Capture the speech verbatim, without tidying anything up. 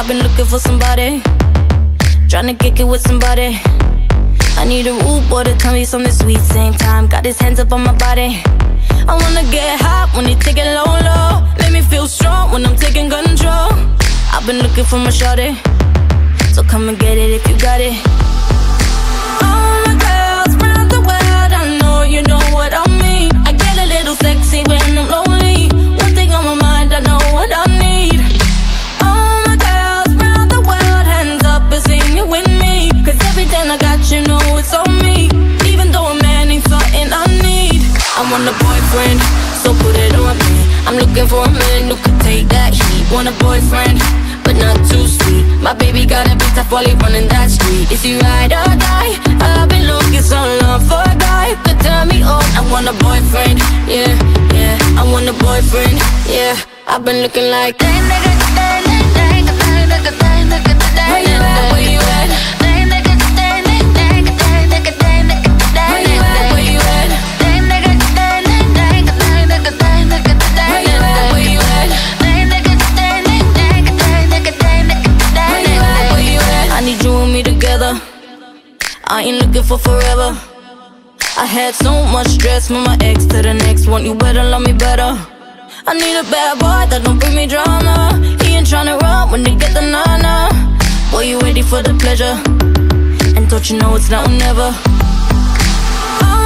I've been looking for somebody, tryna kick it with somebody. I need a rude boy to tell me something sweet. Same time, got his hands up on my body. I wanna get hot when you take it low, low. Make me feel strong when I'm taking control. I've been looking for my shawty, so come and get it if you got it. All my girls round the world, I know you know what I mean. I get a little sexy when I'm lonely. One thing on my mind, I know what I need. All my girls round the world, hands up and sing it with me. Cause everything I got, you know it's on me. Even though a man ain't something I need. I want a boyfriend, so put it on me. I'm looking for a man who could take that heat. Want a boyfriend, but not too sweet. My baby got a big tough while he running that street. Is he ride or die? I've been looking so long for a guy who could turn me on. I want a boyfriend, yeah, yeah. I want a boyfriend, yeah. I've been looking like where you at, where you at? I ain't looking for forever. I had so much stress from my ex to the next one. You better love me better. I need a bad boy that don't bring me drama. He ain't tryna run when they get the nana. Boy, you ready for the pleasure? And don't you know it's now or never? Oh,